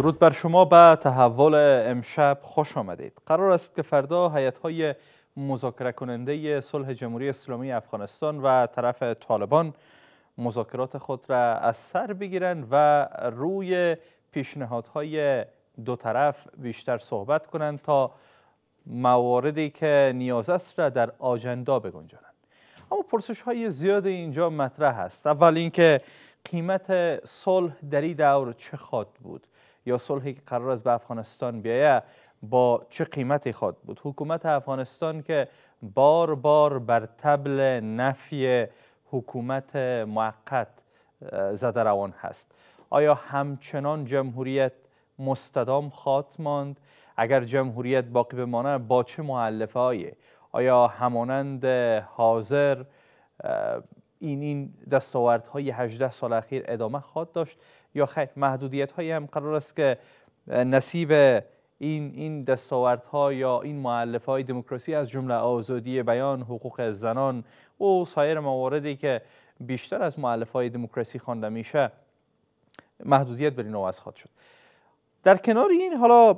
درود بر شما به تحول امشب خوش آمدید. قرار است که فردا هیئت‌های مذاکره کننده صلح جمهوری اسلامی افغانستان و طرف طالبان مذاکرات خود را از سر بگیرند و روی پیشنهادهای دو طرف بیشتر صحبت کنند تا مواردی که نیاز است را در آجندا بگنجانند. اما پرسش‌های زیاد اینجا مطرح است. اول اینکه قیمت صلح در این دور چه خواهد بود؟ یا صلحی که قرار است به افغانستان بیاید با چه قیمتی خواهد بود؟ حکومت افغانستان که بار بار بر طبل نفی حکومت موقت زده روان هست، آیا همچنان جمهوریت مستدام خواهد ماند؟ اگر جمهوریت باقی بمانه با چه مؤلفه‌ای؟ آیا همانند حاضر این دستاوردهای 18 سال اخیر ادامه خواهد داشت یا خیر محدودیت هایی هم قرار است که نصیب این دستاوردها یا این مؤلفه های دموکراسی از جمله آزادی بیان، حقوق زنان و سایر مواردی که بیشتر از مؤلفه های دموکراسی خوانده میشه محدودیت بر این وضع خواهد شد. در کنار این حالا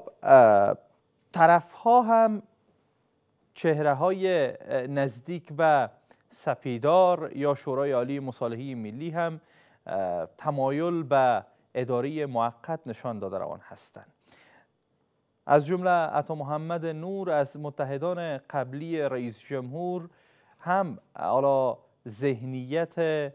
طرف ها هم چهره های نزدیک به سپیدار یا شورای عالی مصالحه ملی هم تمایل به اداره موقت نشان داده روان هستند. از جمله عطا محمد نور از متحدان قبلی رئیس جمهور هم حالا ذهنیت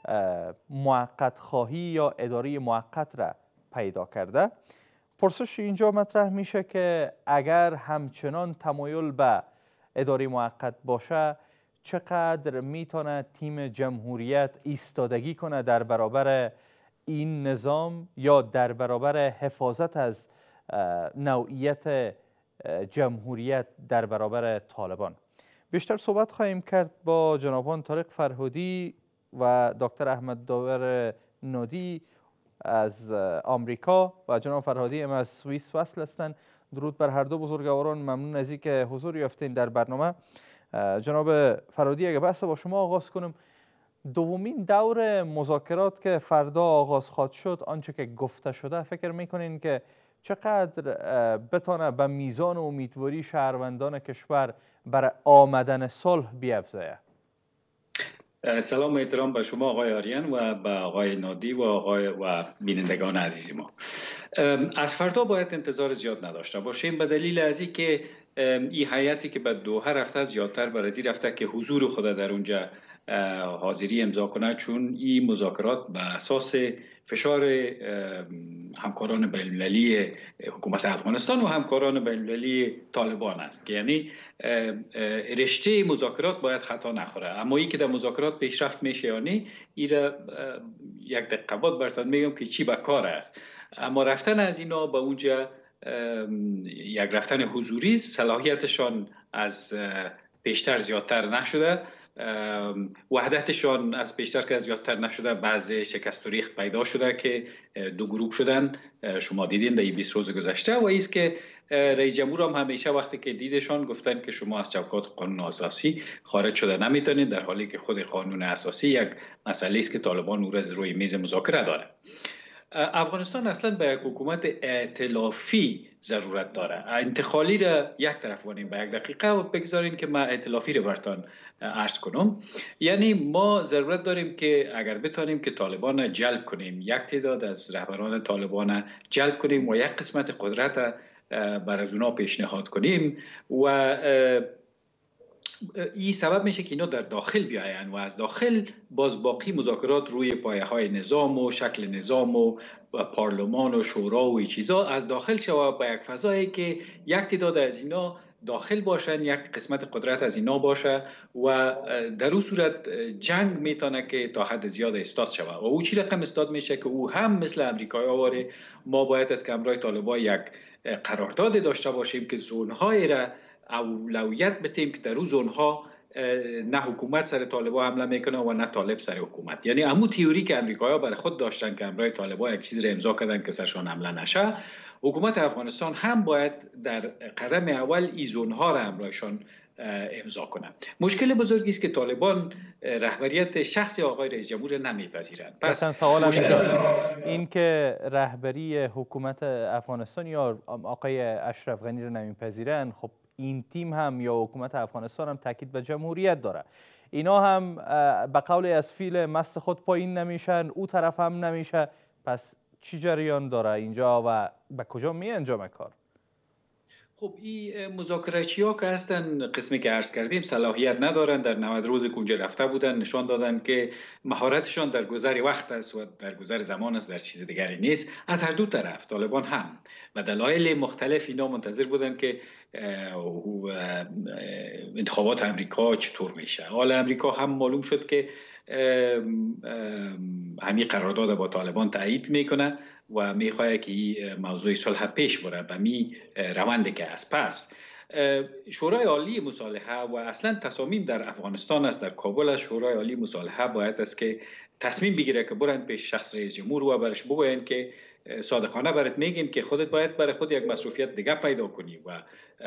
موقت خواهی یا اداره موقت را پیدا کرده. پرسش اینجا مطرح میشه که اگر همچنان تمایل به اداره موقت باشه چقدر میتونه تیم جمهوریت ایستادگی کنه در برابر این نظام یا در برابر حفاظت از نوعیت جمهوریت در برابر طالبان. بیشتر صحبت خواهیم کرد با جنابان طارق فرهودی و دکتر احمد داور نادی از آمریکا و جناب فرهادی هم از سوئیس وصل هستند. درود بر هر دو بزرگواران، ممنون از اینکه حضور یافتین در برنامه. جناب فرهادی، اگه بحث با شما آغاز کنم، دومین دور مذاکرات که فردا آغاز خواهد شد، آنچه که گفته شده، فکر میکنین که چقدر بتونه به میزان امیدواری شهروندان کشور برای آمدن صلح بیفزاید؟ سلام و احترام به شما آقای آریان و به آقای نادی و بینندگان عزیز ما. از فردا باید انتظار زیاد نداشته باشیم به دلیل از اینکه این هیئتی که به دوحه رفته زیادتر برای رفته که حضور خود در اونجا حاضری امضا کنه، چون این مذاکرات به اساس فشار همکاران بین‌المللی حکومت افغانستان و همکاران بین‌المللی طالبان است که یعنی رشته مذاکرات باید خطا نخوره. اما این که در مذاکرات پیشرفت میشه یا نه، این یک دقیقه بعد براتون میگم که چی به کار است. اما رفتن از اینا به اونجا یک رفتن حضوری، صلاحیتشان از پیشتر زیادتر نشده، وحدتشان از پیشتر که زیادتر نشده، بعض شکست و ریخت پیدا شده که دو گروه شدن. شما دیدین در 20 روز گذشته و ایست که رئیس جمهور هم همیشه وقتی که دیدشان گفتن که شما از چوکات قانون اساسی خارج شده نمیتونید، در حالی که خود قانون اساسی یک مسئله است که طالبان او را روی میز مذاکره داره. افغانستان اصلا به یک حکومت ائتلافی ضرورت داره. انتقالی را یک طرف وانیم به یک دقیقه و بگذارین که من ائتلافی را براتون عرض کنم. یعنی ما ضرورت داریم که اگر بتانیم که طالبان جلب کنیم، یک تعداد از رهبران طالبان جلب کنیم و یک قسمت قدرت بر از اونا پیشنهاد کنیم و این سبب میشه که اینا در داخل بیاین و از داخل باز باقی مذاکرات روی پایه های نظام و شکل نظام و پارلمان و شورا و این چیزا از داخل شود به یک فضایی که یک تعداد از اینا داخل باشن، یک قسمت قدرت از اینا باشه و در اون صورت جنگ میتونه که تا حد زیاد استاد شود و او چی رقم استاد میشه که او هم مثل امریکایی آواره ما باید از کمرای طالبان یک قرارداد داشته باشیم که زونهای را اولویت بدیم که در اون زونها نه حکومت سر طالبان حمله میکنه و نه طالب سر حکومت. یعنی عمو تئوری که امریکایی‌ها برای خود داشتن که امرای طالبان یک چیز را امضا کردن که سرشان حمله نشه، حکومت افغانستان هم باید در قدم اول این زونها را امرایشان امضا کنند. مشکل بزرگی است که طالبان رهبریت شخص آقای رئیس جمهور نمیپذیرند. پس سوالم اینجاست، این که رهبری حکومت افغانستان یا آقای اشرف غنی رو نمیپذیرند، خب این تیم هم یا حکومت افغانستان هم تاکید به جمهوریت داره، اینا هم به قول از فیل مست خود پایین نمیشن، او طرف هم نمیشه، پس چی جریان داره اینجا و به کجا می انجام کار؟ خب این مذاکراتچی ها که هستن، قسمی که عرض کردیم صلاحیت ندارن، در 90 روز که اونجا رفته بودن نشان دادن که مهارتشان در گذر وقت است و در گذر زمان است، در چیز دیگری نیست. از هر دو طرف طالبان هم و دلایل مختلف اینا منتظر بودن که انتخابات امریکا چطور میشه. حال امریکا هم معلوم شد که همین قرارداد با طالبان تایید میکنه و میخواد که این موضوع صلح پیش بره به می روند که از پس شورای عالی مصالحه و اصلا تصامیم در افغانستان است، در کابل است. شورای عالی مصالحه باید است که تصمیم بگیره که برند پیش شخص رئیس جمهور و برش بگوین که صادقانه برات میگیم که خودت باید برای خود یک مصروفیت دیگه پیدا کنی و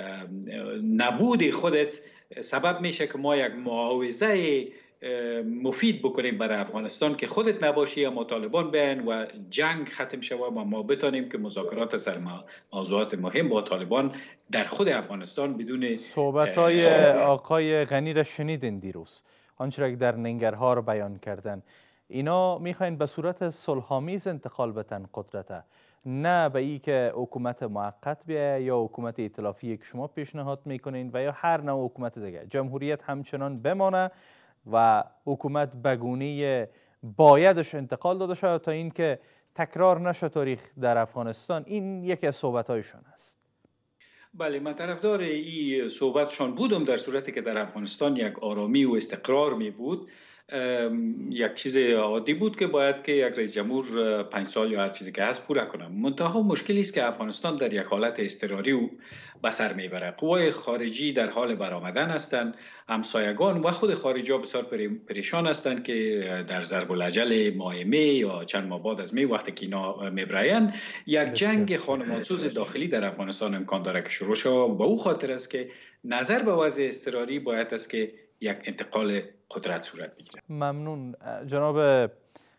نبود خودت سبب میشه که ما یک معاوضه مفید بکنیم برای افغانستان که خودت نباشی اما طالبان بیان و جنگ ختم شود و ما بتانیم که مذاکرات سر موضوعات مهم با طالبان در خود افغانستان بدون صحبت‌های آقای غنی را شنیدین دیروز، آنچه که در ننگرهار بیان کردن، اینا میخواین به صورت صلح‌آمیز انتقال بتن قدرت، نه به این که حکومت موقت بیه یا حکومت ائتلافی که شما پیشنهاد میکنین و یا هر نوع حکومت دیگه، جمهوریت همچنان بمانه و حکومت بگونه بایدش انتقال داده شود تا اینکه تکرار نشه تاریخ در افغانستان. این یکی از صحبت‌هایشان است. بله، من طرفدار این صحبتشان بودم در صورتی که در افغانستان یک آرامی و استقرار می بود. یک چیز عادی بود که باید که یک رئیس جمهور 5 سال یا هر چیزی که هست پورا کنه. منتها مشکلی است که افغانستان در یک حالت اضطراری و به سر میبره. قوای خارجی در حال برآمدن هستند، همسایگان و خود خارجی ها بسیار پریشان هستند که در ضرب الاجل ماه می یا چند ماه بعد از می وقتی که اینا میبرایند یک جنگ خانمانسوز داخلی در افغانستان امکان داره که شروع شود. به او خاطر است که نظر به وضع اضطراری باید است که یک انتقال قدرت صورت بگیره. ممنون جناب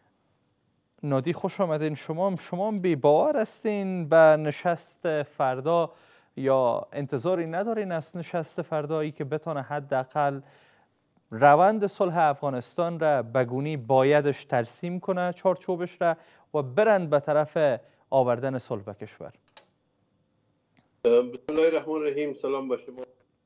نادی، خوش آمدین. شما بی باور هستین به نشست فردا یا انتظاری ندارین از نشست فردایی که بتونه حداقل روند صلح افغانستان را بگونی بایدش ترسیم کنه چارچوبش را و برند به طرف آوردن صلح به کشور؟ بسم الله الرحمن الرحیم. سلام به شما.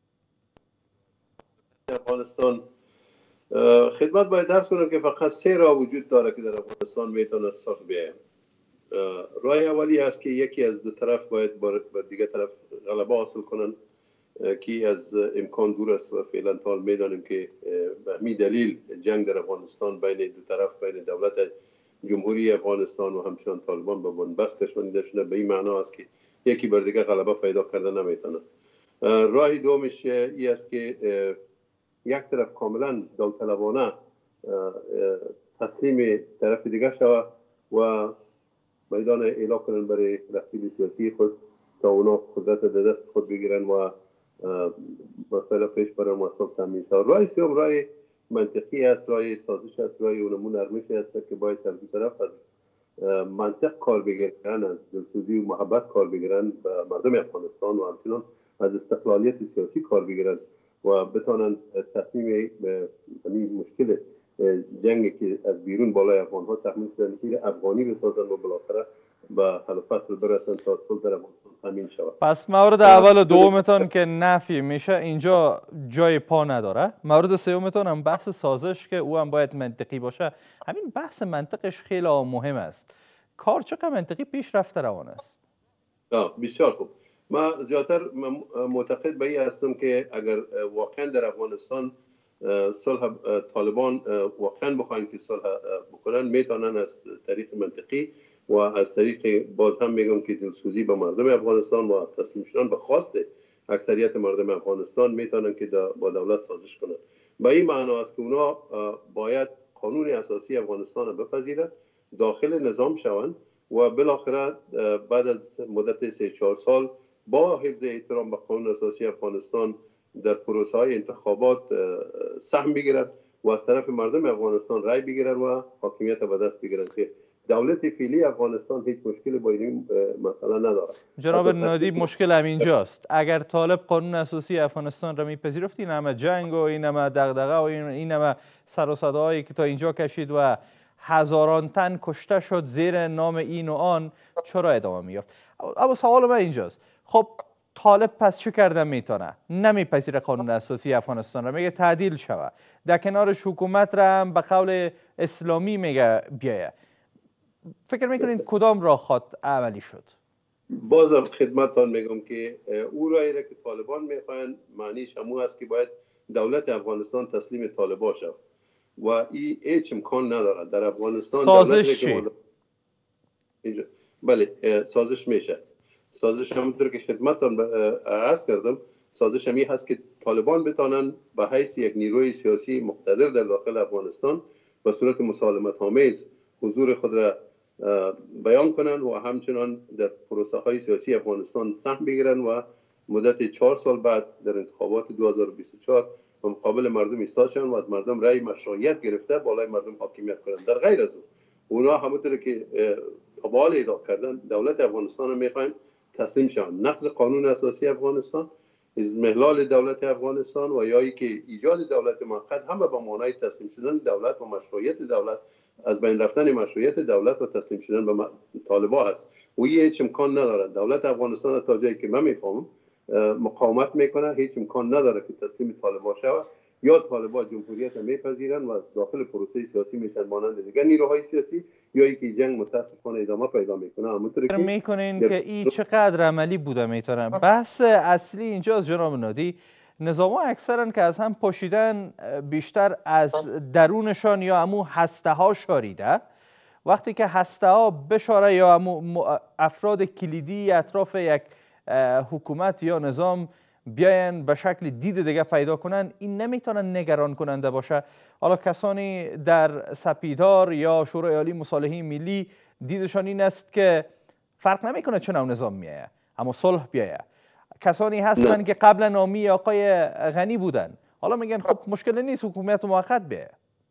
افغانستان خدمت باید درس کنم که فقط 3 راه وجود داره که در افغانستان میتونه صلح بیاید. راه اولی است که یکی از دو طرف باید بر دیگه طرف غلبه حاصل کنن که از امکان دور است و فعلا تا میدانیم که به همین دلیل جنگ در افغانستان بین دو طرف، بین دولت جمهوری افغانستان و همچنان طالبان به بنبست کشانیده شده، به این معنا است که یکی بر دیگه غلبه پیدا کرده نمیتونه. راه دومش این است که یک طرف کاملا داوطلبانه تسلیم طرف دیگه شود و میدان اعلام کنن برای رهبری سیاسی خود تا اونا قدرت در دست خود بگیرن و مسائل پیش برن و صلح تامین شود. راه سوم راه منطقی است، راه سازش است، راه اونمون ارمش است که باید از طرف از منطق کار بگیرن، از دلسوزی و محبت کار بگیرن به مردم افغانستان و همچنان از استقلالیت سیاسی کار بگیرن و بتونن تصمیم به همین مشکل جنگی که از بیرون بالای افغان ها تحمیل شدن که افغانی بسازن و بالاخره به حل فصل برسن تا صلح در افغانستان تامین شود. پس مورد اول و دومتون که نفی میشه اینجا جای پا نداره. مورد سومتون هم بحث سازش که او هم باید منطقی باشه. همین بحث منطقش خیلی مهم است. کار چقدر منطقی پیش رفته روان است؟ بسیار خوب. من زیادتر معتقد به این هستم که اگر واقعا در افغانستان صلح طالبان واقعا بخواین که صلح بکنن، میتونن از طریق منطقی و از طریق باز هم میگم که دلسوزی به مردم افغانستان و تسلیم شدن به خواست اکثریت مردم افغانستان میتونن که با دولت سازش کنن. به این معنا است که اونا باید قانون اساسی افغانستان را بپذیرن، داخل نظام شوند و بالاخره بعد از مدت 3-4 سال با حفظ احترام به قانون اساسی افغانستان در پروسه های انتخابات سهم بگیرند و از طرف مردم افغانستان رای بگیرند و حاکمیت به دست بگیرند که دولت فعلی افغانستان هیچ مشکلی با این مسئله ندارد. جناب نادی، مشکل همینجاست. اگر طالب قانون اساسی افغانستان را میپذیرفت، این همه جنگ و این همه دغدغه و این همه سر و صداهایی که تا اینجا کشید و هزاران تن کشته شد زیر نام این و آن، چرا ادامه میافت؟ اما سوال من اینجاست، خب طالب پس چه کرده میتونه؟ نمیپذیره قانون اساسی افغانستان را، میگه تعدیل شوه، در کنارش حکومت را هم به قول اسلامی میگه بیایه. فکر میکنید کدام راه خواد عملی شد؟ بازم خدمتتان میگم که او رایی را که طالبان میخواین معنیش همون است که باید دولت افغانستان تسلیم طالبان شود و این هیچ امکان ندارد. در افغانستان سازش چی؟ بله، سازش میشه. سازش همونطور که خدمتتان عرض کردم، سازش همی هست که طالبان بتانن به حیث یک نیروی سیاسی مقتدر در داخل افغانستان به صورت مسالمت آمیز حضور خود را بیان کنند و همچنان در پروسه های سیاسی افغانستان سهم بگیرند و مدت 4 سال بعد در انتخابات 2024 به مقابل مردم ایستاد شوند و از مردم رأی مشروعیت گرفته بالای مردم حاکمیت کنند. در غیر از اونا همونطور که تبال ادعا کردن دولت افغانستان رو میخواین تسلیم شوند. نقض قانون اساسی افغانستان، اضمحلال دولت افغانستان و یا که ایجاد دولت موقت همه به معنای تسلیم شدن دولت و مشروعیت دولت، از بین رفتن مشروعیت دولت و تسلیم شدن به طالبان است. و هیچ امکان نداره. دولت افغانستان تا جایی که من میفهمم مقاومت میکنه، هیچ امکان نداره که تسلیم طالبان شود. یا طالبان جمهوریت میپذیرن و داخل پروسه سیاسی میشن مانند دیگر نیروهای سیاسی، یا اینکه جنگ متاسفانه ادامه پیدا میکنه. همونطوری که میکنین که این چقدر عملی بوده میتونه. بحث اصلی اینجاست جناب نادی، نظام‌ها اکثرا که از هم پاشیدن بیشتر از درونشان یا امو هسته ها شاریده. وقتی که هسته ها بشاره یا امو افراد کلیدی اطراف یک حکومت یا نظام بیاین به شکل دید دیگه پیدا کنن، این نمیتونن نگران کننده باشه. حالا کسانی در سپیدار یا شورای عالی مصالحه ملی دیدشان این است که فرق نمیکنه چه نوع نظام میایه، اما صلح بیایه. کسانی هستن که قبلا نامی آقای غنی بودن، حالا میگن خب مشکل نیست حکومت موقت بیایه.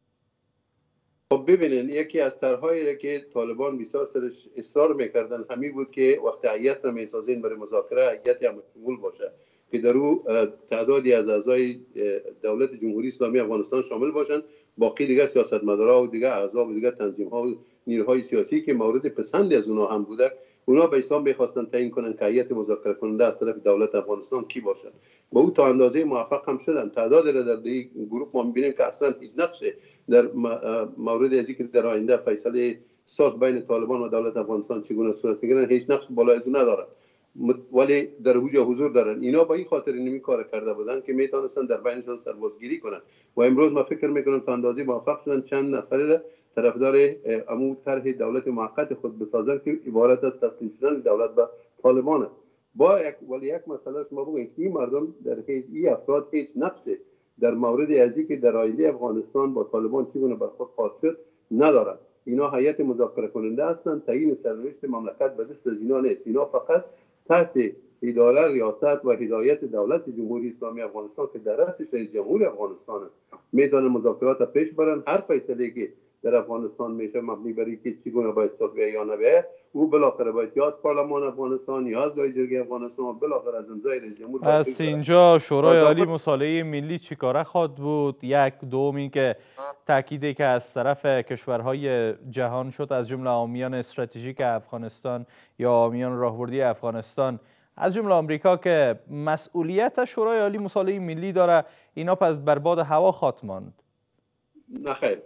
خب ببینین، یکی از طرحهایی که طالبان بسیار سرش اصرار میکردن همین بود که وقتی هیئت را میسازین برای مذاکره، هیئتی هم مشمول باشه که در او تعدادی از اعضای دولت جمهوری اسلامی افغانستان شامل باشند، باقی دیگه سیاستمدارا و دیگه اعضا و دیگه تنظیم‌ها و نیروهای سیاسی که مورد پسند از اونها هم بوده، اونا به حساب می‌خواستن تعیین کنن که هیئت مذاکره کننده از طرف دولت افغانستان کی باشن. با او تا اندازه موفق هم شدن. تعداد را در این گروه ما می‌بینیم که اصلا هیچ نقشی در مورد ازی که در آینده فیصله صلح بین طالبان و دولت افغانستان چگونه صورت بگیرن هیچ نقش بالای از ندارن، ولی در حضور دارن. اینا با این خاطر نمی کار کرده بودن که میتونستن در بینشان سربازگیری کنن و امروز ما فکر میکنم تا اندازه موفق شدن چند نفر را طرفدار امو طرح دولت موقت خود بسازن که عبارت از تسلیم شدن دولت به طالبان. ولی یک مسئله ما بگیم که این مردم در این افراد هیچ نقشی در مورد ازی که در آینده افغانستان با طالبان چگونه برخورد خواهد شد ندارند. اینا هیئت مذاکره کننده هستند، تعیین سرنوشت مملکت به دست از اینا نیست. اینا فقط تحت اداره، ریاست و هدایت دولت جمهوری اسلامی افغانستان که در رأسش رئیس جمهور افغانستان میدان مذاکرات پیش برن. هر فیصله که در افغانستان میشه مبنی بر اینکه چگونه باید صلح یا نه، او بالاخره باید یا از پارلمان افغانستان یا از جرگه افغانستان و بالاخره از امضای رئیس جمهور. از اینجا شورای عالی مصالحه ملی چیکاره خواهد بود؟ یک دوم این که تاکیدی که از طرف کشورهای جهان شد از جمله حامیان استراتژیک افغانستان یا حامیان راهبردی افغانستان از جمله آمریکا که مسئولیت شورای عالی مصالحه ملی داره، اینا پس برباد هوا خواهد ماند. نخیر،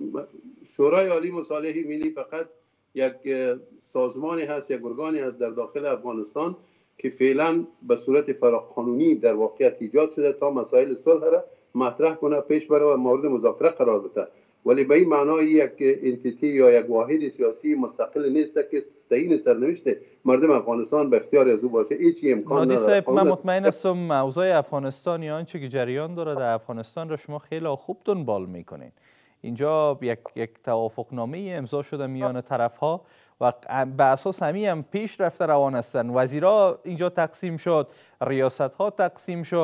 شورای عالی مصالحه ملی فقط یک سازمانی هست، یک ارگانی هست در داخل افغانستان که فعلا به صورت فراقانونی در واقعیت ایجاد شده تا مسائل صلح را مطرح کنه، پیش بره و مورد مذاکره قرار بده. ولی به این معنای یک انتیتی یا یک واحد سیاسی مستقل نیست که تعیین سرنوشت مردم افغانستان به اختیار از او باشه. هیچ امکان نداره. من مطمئن هستم موضوع افغانستان یا آنچه که جریان داره در افغانستان را شما خیلی خوب دنبال میکنین. اینجا یک توافقنامه امضا شده میان طرف‌ها و به اساس هم پیش رفته روان هستند. وزیرا اینجا تقسیم شد، ریاست‌ها تقسیم شد،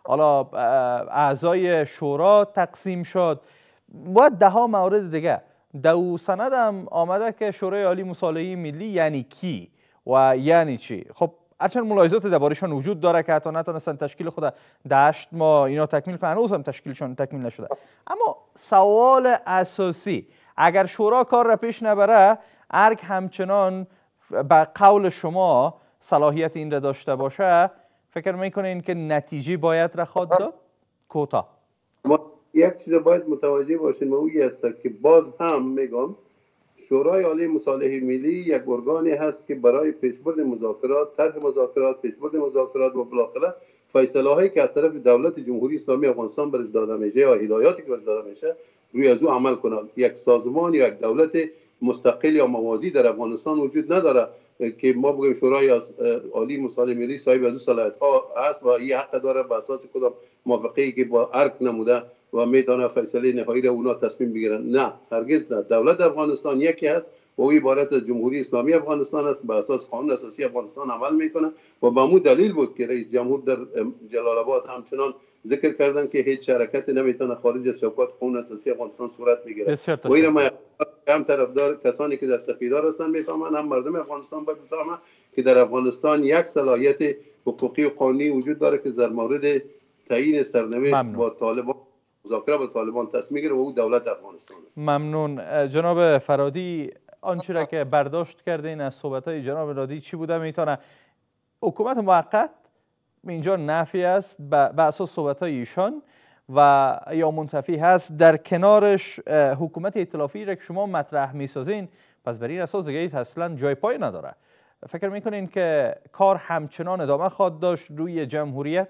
حالا اعضای شورا تقسیم شد و ده ها مورد دیگه. دو سند هم آمده که شورای عالی مصالحه ملی یعنی کی و یعنی چی. خب هرچند ملاحظات درباره‌شان وجود داره که حتی نتونستن تشکیل خود 8 ماه اینا تکمیل کنن، هنوز هم تشکیلشون تکمیل نشده. اما سوال اساسی، اگر شورا کار را پیش نبره، ارگ همچنان به قول شما صلاحیت این را داشته باشه، فکر میکنین که نتیجه باید را خواهد داد؟ کوتاه یک چیز باید متوجه باشین و اوی است که باز هم میگم شورای عالی مصالحه ملی یک ارگانی هست که برای پیشبرد مذاکرات، طرح مذاکرات، پیشبرد مذاکرات و بالاخره فیصله هایی که از طرف دولت جمهوری اسلامی افغانستان برش داده میشه یا هدایاتی که برش داده میشه روی از او عمل کنه. یک سازمان یا یک دولت مستقل یا موازی در افغانستان وجود نداره که ما بگیم شورای عالی مصالحه ملی صاحب از او صلاحیت ها هست و این حق داره به اساس کدام موافقه‌ای که با ارگ نموده و میتونه فیصله نهایی را اونا تصمیم بگیرن. نه، هرگز نه. دولت افغانستان یکی است و او عبارت از جمهوری اسلامی افغانستان است، به اساس قانون اساسی افغانستان عمل میکنه و به مو دلیل بود که رئیس جمهور در جلال آباد همچنان ذکر کردن که هیچ حرکتی نمیتونه خارج از چوکات قانون اساسی افغانستان صورت بگیره. و این ما هم طرفدار کسانی که در سفیدار هستن میفهمن، هم مردم افغانستان باید بفهمن که در افغانستان یک صلاحیت حقوقی و قانونی وجود داره که در مورد تعیین سرنوشت با طالبان، مذاکره با طالبان تصمیم میگیره و او دولت افغانستان است. ممنون. جناب فرادی، آنچه را که برداشت کردین از صحبت‌های جناب رادی چی بوده؟ میتونه حکومت موقت اینجا نفی است به اساس صحبت‌های ایشان و یا منتفی هست، در کنارش حکومت ائتلافی را که شما مطرح میسازین، پس بر این اساس دیگه اصلا جای پای نداره. فکر میکنین که کار همچنان ادامه خواهد داشت روی جمهوریت؟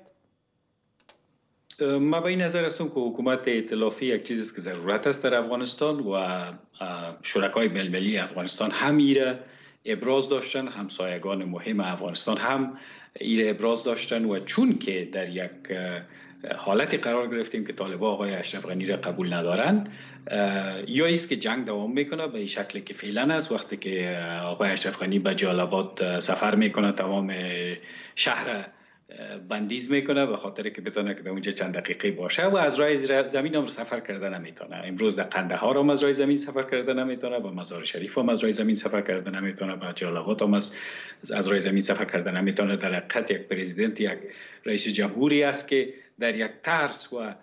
ما به این نظر هستم که حکومت ائتلافی یک چیزی است که ضرورت است در افغانستان و شرکای بین‌المللی افغانستان هم ایره ابراز داشتن، همسایگان مهم افغانستان هم ایره ابراز داشتن و چون که در یک حالتی قرار گرفتیم که طالبان آقای اشرف غنی را قبول ندارن، یا ایست که جنگ دوام میکنه به این شکلی که فعلا است. وقتی که آقای اشرف غنی به جلال آباد سفر میکنه، تمام شهر بندیز میکنه به خاطر که بتونه که در اونجا چند دقیقه باشه و از راه زمین هم سفر کرده نمیتونه. امروز در قندهار هم از راه زمین سفر کرده نمیتونه، به مزار شریف هم از راه زمین سفر کرده نمیتونه، به جلال آباد هم از راه زمین سفر کرده نمیتونه. در حقیقت یک پرزیدنت، یک رئیس جمهوری است که در یک ترس و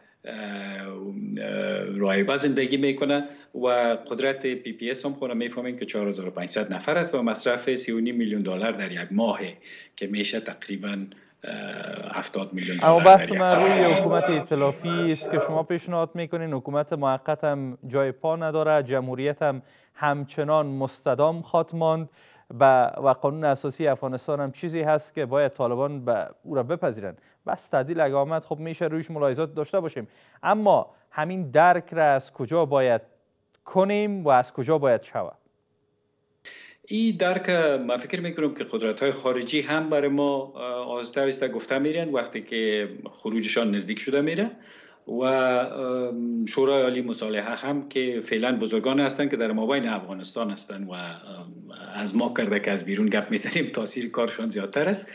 رایبه زندگی میکنه و قدرت پی پی اس هم خونه میفهمین که 4500 نفر است و مصرف 3.5 میلیون دلار در یک ماه که میشه تقریبا 70 میلیون دلار. اما بحث من روی حکومت ائتلافی است که شما پیشنهاد میکنین حکومت موقت هم جای پا نداره، جمهوریت هم همچنان مستدام خواهد ماند و قانون اساسی افغانستان هم چیزی هست که باید طالبان او را بپذیرن. بس تعدیل اگه آمد خب میشه رویش ملاحظات داشته باشیم، اما همین درک را از کجا باید کنیم و از کجا باید شود؟ این درک ما فکر میکنم که قدرت‌های خارجی هم برای ما آهسته آهسته گفته میرن وقتی که خروجشان نزدیک شده میره و شورای عالی مصالحه هم که فعلا بزرگان هستن که در مابین افغانستان هستن و از ما کرده که از بیرون گپ میزنیم تاثیر کارشان زیادتر است.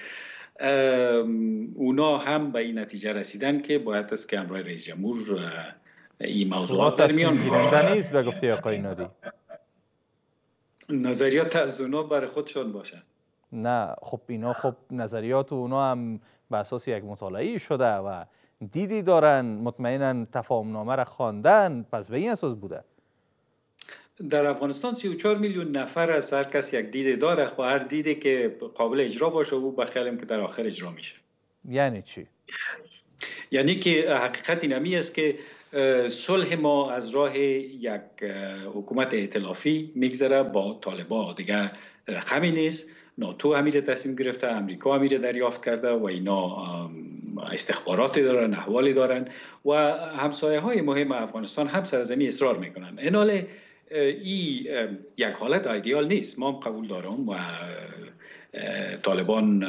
اونا هم به این نتیجه رسیدن که باید است که همراه رئیس جمهور این موضوعات در میان گیرنده نیست به گفته آقای نادی. نظریات از اونا برای خودشان باشن. نه خب اینا خب نظریات اونا هم به اساس یک مطالعه شده و دیدی دارن، مطمئناً تفاهمنامه را خواندن، پس به این اساس بوده. در افغانستان 34 میلیون نفر از هر کس یک دید داره و هر دیدی که قابل اجرا باشه او بخیالم که در آخر اجرا میشه. یعنی چی؟ یعنی که حقیقت اینمی است که صلح ما از راه یک حکومت ائتلافی میگذره با طالبان، دیگه همین نیست. ناتو امیر تصمیم گرفته، امریکا امیر دریافت کرده و اینا استخباراتی دارن، احوالی دارن و همسایه های مهم افغانستان هم سرزمین اصرار میکنن. ایناله این یک حالت ایدئال نیست، ما هم قبول دارم و طالبان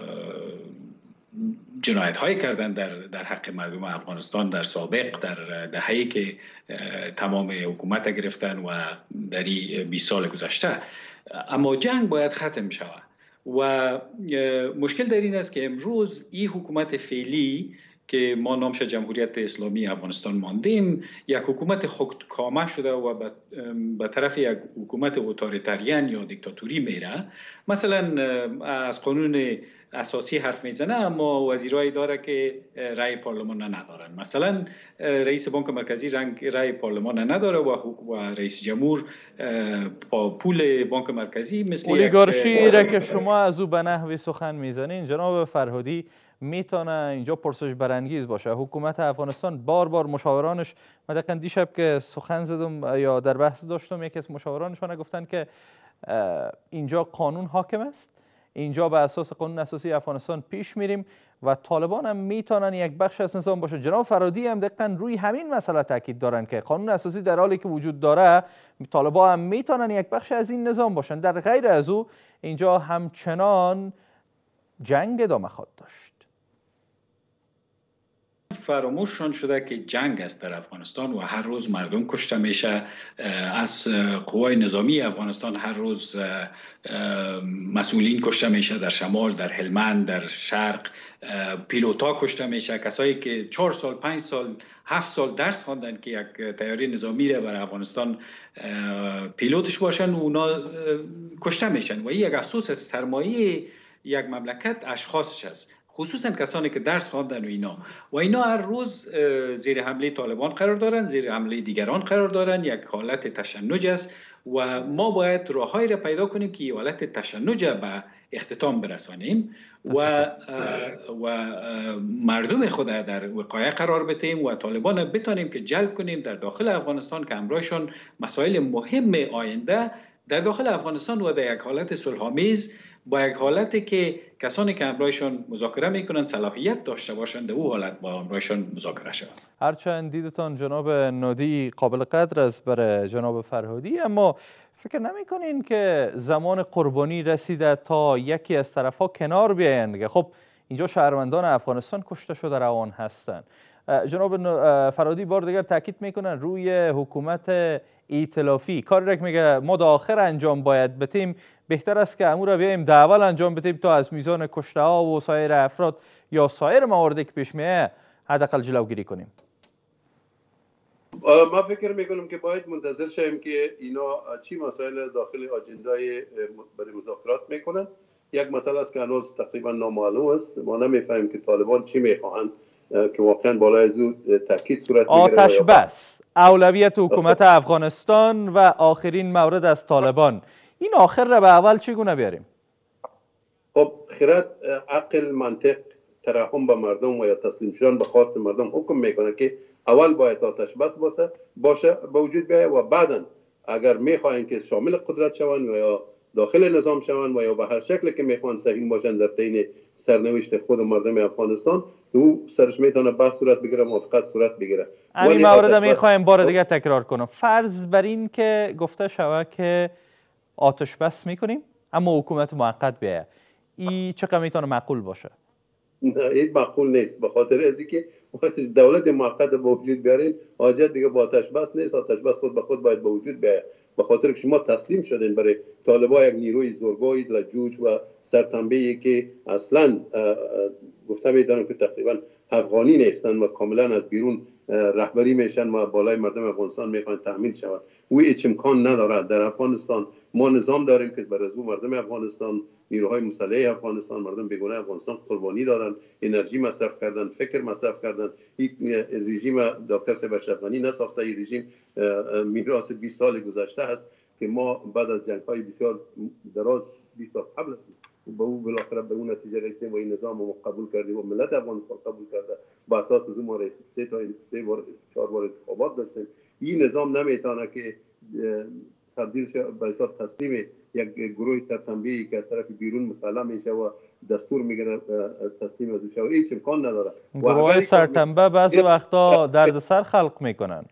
جنایت هایی کردن در حق مردم افغانستان در سابق، در دهه‌ای که تمام حکومت گرفتن و در 20 سال گذشته. اما جنگ باید ختم شود و مشکل در این است که امروز این حکومت فعلی که ما نامش جمهوریت اسلامی افغانستان ماندیم، یک حکومت خودکامه شده و به طرف یک حکومت اتوریتریان یا دیکتاتوری میره. مثلا از قانون اساسی حرف میزنه اما وزیرایی داره که رای پارلمان ندارن. مثلا رئیس بانک مرکزی رای پارلمان نداره و رئیس جمهور با پول بانک مرکزی مثل اولیگارشی را که شما از او به نحوی سخن میزنین جناب فرهادی، میتونه اینجا پرسش برانگیز باشه. حکومت افغانستان بار بار مشاورانش، من دقیقاً دیشب که سخن زدم یا در بحث داشتم، یکی از مشاورانشان گفتن که اینجا قانون حاکم است، اینجا به اساس قانون اساسی افغانستان پیش میریم و طالبان هم میتونن یک بخش از نظام باشه. جناب فرهادی هم دقیقاً روی همین مسئله تاکید دارن که قانون اساسی در حالی که وجود داره، طالبان هم میتونن یک بخش از این نظام باشن. در غیر از او اینجا همچنان جنگ ادامه خواهد داشت. فراموششان شده که جنگ است در افغانستان و هر روز مردم کشته میشه. از قوای نظامی افغانستان هر روز مسئولین کشته میشه، در شمال، در هلمند، در شرق پیلوتا کشته میشه. کسایی که 4 سال، 5 سال، 7 سال درس خواندن که یک طیاره نظامی را برای افغانستان پیلوتش باشن و اونا کشته میشن و این یک افسوس از سرمایه یک مملکت اشخاصش است، خصوصا کسانی که درس خواندن و اینا هر روز زیر حمله طالبان قرار دارن، زیر حمله دیگران قرار دارن. یک حالت تشنج است و ما باید راههایی را پیدا کنیم که این حالت تشنج به اختتام برسانیم و مردم خود در وقایع قرار بدیم و طالبان را بتانیم که جلب کنیم در داخل افغانستان که همراهشان مسائل مهم آینده در داخل افغانستان و در یک حالت صلح‌آمیز، با یک حالتی که کسانی که همراهشان مذاکره میکنن صلاحیت داشته باشند، او حالت با همراهشان مذاکره شود. هرچند دیدتان جناب نادی قابل قدر است برای جناب فرهادی، اما فکر نمیکنین که زمان قربانی رسیده تا یکی از طرفها کنار بیاین؟ خب اینجا شهروندان افغانستان کشته شده روان هستند. جناب فرهادی بار دیگر تاکید میکنن روی حکومت ائتلافی، کاری را که میگه ما تا آخر انجام باید بدیم، بهتر است که امور را بیایم در اول انجام بدیم تا از میزان کشته ها و سایر افراد یا سایر مواردی که پیش میاد حداقل جلوگیری کنیم. ما فکر میکنم که باید منتظر شویم که اینا چی مسائل داخل آجندای برای مذاکرات میکنن. یک مسئله است که هنوز تقریبا نامعلوم است. ما نمیفهمیم که طالبان چی میخواهند که واقعا بالای زود تاکید صورت بگیره. آتش بس اولویت حکومت افغانستان و آخرین مورد از طالبان، این آخر را به اول چگونه بیاریم؟ خب خرد، عقل، منطق، ترحم به مردم و یا تسلیم شدن به خواست مردم حکم میکنه که اول باید آتش بس باشه به وجود بیاید و بعدا اگر میخواین که شامل قدرت شوند و یا داخل نظام شوند و یا به هر شکل که میخوان سهیم باشند در طین سرنوشت خود مردم افغانستان، او سرش میتونه بس صورت بگیره، موافقت صورت بگیره. این مورد میخوایم بار دیگه تکرار کنم. فرض بر این که گفته شود که آتش بس میکنیم اما حکومت موقت بیاید، این چقدر میتونه معقول باشه؟ نه، این معقول نیست، به خاطر از اینکه وقتی دولت موقت به وجود بیارین حاجت دیگه با آتش بس نیست. آتش بس خود به خود باید به وجود بیاید، به خاطر که شما تسلیم شدین برای طالبان یک نیروی زورگوی، لجوج و سرتنبه‌ای که اصلا گفته میدونم که تقریبا افغانی نیستن و کاملا از بیرون رهبری میشن و بالای مردم افغانستان میخوان تحمیل شوند. او هیچ امکان نداره. در افغانستان ما نظام داریم که برای از مردم افغانستان، نیروهای مسلح افغانستان، مردم بیگانه افغانستان قربانی دادن، انرژی مصرف کردن، فکر مصرف کردن. این رژیم دکتر صاحب اشرفی نساخته. این رژیم میراث 20 سال گذشته است که ما بعد از جنگ‌های بسیار دراز 20 سال قبل به او بالاخره به اون نتیجه رسیدیم و این نظام رو قبول کردیم و ملت افغانستان قبول کرده. با اساس از اون ما 3 بار 4 بار انتخابات داشتیم. این نظام نمیتونه که تبدیل شه به حساب تسلیم یک گروه سرتنبه‌ای که از طرف بیرون مسلح میشه و دستور میگیره تسلیم از شه. هیچ امکان نداره. گروه سرتنبه بعضی وقتا دردسر خلق میکنن.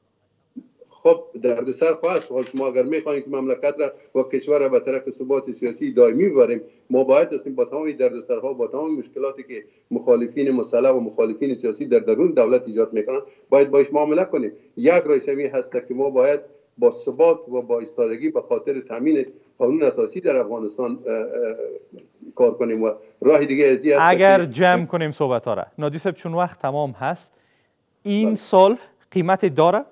خب دردسر خواهد. شما اگر میخواهید که مملکت را و کشور را به طرف ثبات سیاسی دائمی ببریم، ما باید هستیم با تمام دردسرها، با تمام مشکلاتی که مخالفین مسلح و مخالفین سیاسی در درون دولت ایجاد میکنن، باید باش معامله کنیم. یک روشمی هست که ما باید با ثبات و با ایستادگی به خاطر تامین قانون اساسی در افغانستان کار کنیم و راه دیگه ازی است. اگر جمع کنیم صحبت ها را نادی صاحب، چون وقت تمام هست، این صلح قیمت داره؟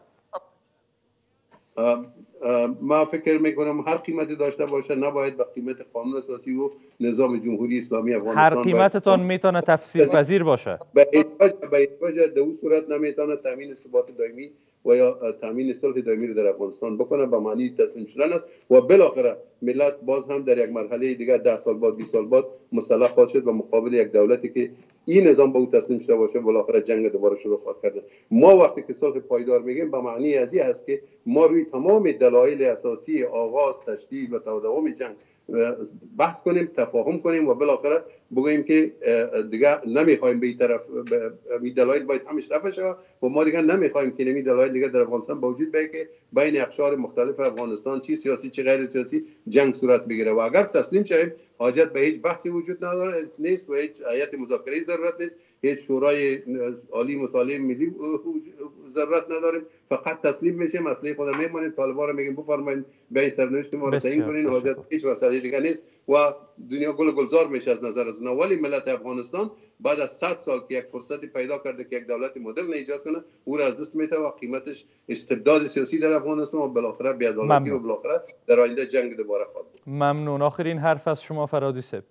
ما فکر میکنم هر قیمتی داشته باشه نباید به قیمت قانون اساسی و نظام جمهوری اسلامی افغانستان. هر قیمتتان میتونه تفسیر پذیر باشه. به هیچ وجه در اون صورت نمیتونه تامین ثبات دائمی و یا تامین صلح دائمی رو در افغانستان بکنه، به معنی تسلیم شدن است و بالاخره ملت باز هم در یک مرحله دیگه 10 سال بعد 20 سال بعد مسلح خواهد شد و مقابل یک دولتی که این نظام به او تسلیم شده باشه بالاخره جنگ دوباره شروع خواهد کرد. ما وقتی که صلح پایدار میگیم به معنی ازی است که ما روی تمام دلایل اساسی آغاز، تشدید و تداوم جنگ بحث کنیم، تفاهم کنیم و بالاخره بگوییم که دیگه نمیخوایم به این طرف، این دلایل باید همش رفع شود و ما دیگه نمیخوایم که این دلایل دیگه در افغانستان موجود باشه که بین اقشار مختلف افغانستان چی سیاسی چی غیر سیاسی جنگ صورت بگیره و اگر تسلیم شویم حاجت به هیچ بحثی وجود نداره نیست و هیچ هیئت مذاکره ضرورت نیست، هیچ شورای عالی مصالحه ملی ضرورت نداریم، فقط تسلیم میشیم، اصلی خود میمونیم، طالبان رو میگیم بفرمایید به این سرنوشت ما رو تعیین کنین، حاجت هیچ مسئله دیگه نیست و دنیا گل گلزار میشه از نظر از اونا. ولی ملت افغانستان بعد از 100 سال که یک فرصتی پیدا کرده که یک دولت مدرن ایجاد کنه او را از دست میده و قیمتش استبداد سیاسی در افغانستان و بالاخره بی‌عدالتی و بالاخره در آینده جنگ دوباره خواهد بود. ممنون. آخرین حرف از شما فرادی صاحب.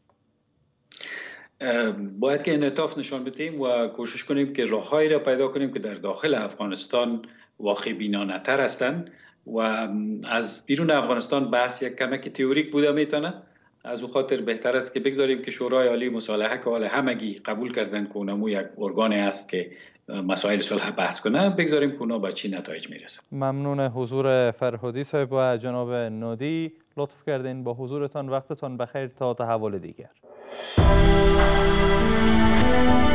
باید که انعطاف نشان بدیم و کوشش کنیم که راههایی را پیدا کنیم که در داخل افغانستان واقع بینانه تر هستند و از بیرون افغانستان بحث یک کمک تئوریک بوده میتونه. از او خاطر بهتر است که بگذاریم که شورای عالی مصالحه که حال همگی قبول کردن که اونمو یک ارگانی است که مسائل صلح بحث کنه، بگذاریم که اونا به چی نتایج میرسه. ممنون حضور فرهادی صاحب و جناب نادی، لطف کردین با حضورتان. وقتتان بخیر تا تحول دیگر.